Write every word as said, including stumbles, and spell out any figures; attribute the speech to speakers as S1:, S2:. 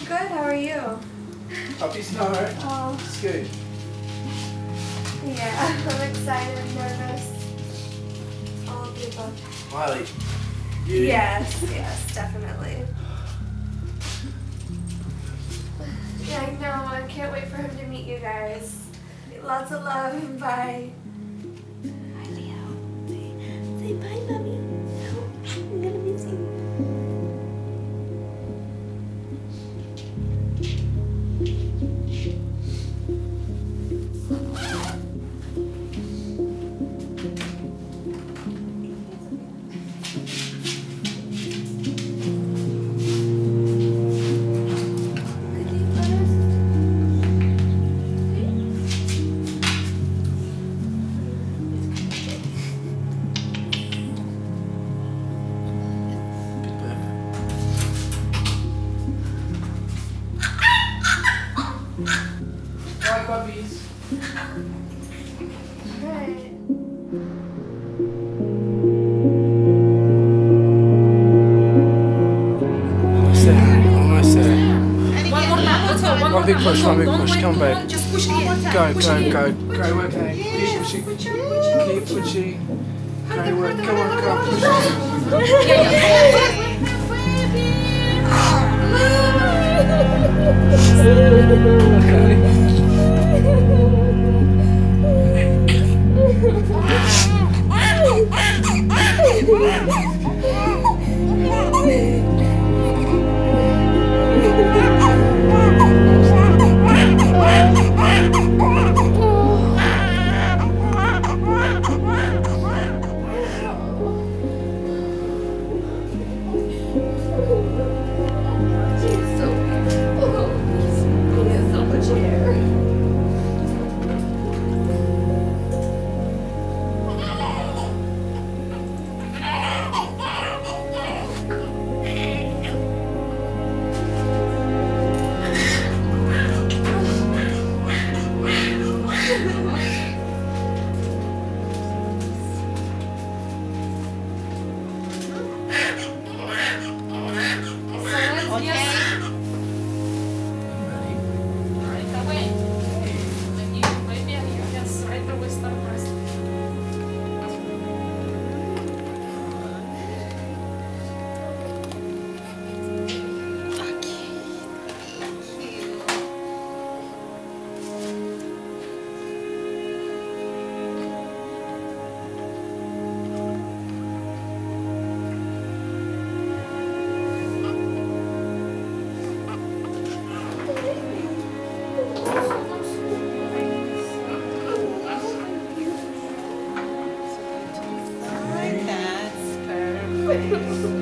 S1: Good, how are you?
S2: Puppy's not alright?
S1: Oh.
S2: It's good.
S1: Yeah, I'm excited, nervous. All of the above.
S2: Miley. You
S1: Yes, yes, definitely. Yeah, I know. I can't wait for him to meet you guys. Lots of love. Bye.
S3: Hi, Leo. Say, say bye, mommy. I'm gonna miss you.
S2: Bye, puppies.
S1: Right.
S2: Almost there. Almost there.
S4: One more lap, let's go. One
S2: One
S4: more
S2: big
S4: lap.
S2: push,
S4: Don't-
S2: one big
S4: don't
S2: push.
S4: wait
S2: Come
S4: too
S2: back.
S4: long, Just push it in.
S2: Go,
S4: Push
S2: go,
S4: it in.
S2: go. Go, okay. Keep pushing. Keep pushing. Go, work. Come on, come on. Push.
S4: Yeah, yeah. Right away. Maybe, maybe you just right away start first.
S3: That's perfect.